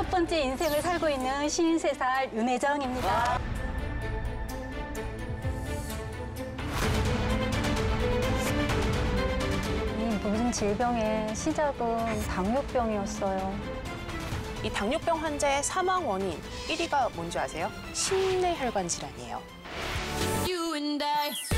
첫 번째 인생을 살고 있는 53살 윤혜정입니다. 이 모든 질병의 시작은 당뇨병이었어요. 이 당뇨병 환자의 사망 원인 1위가 뭔지 아세요? 심내혈관 질환이에요.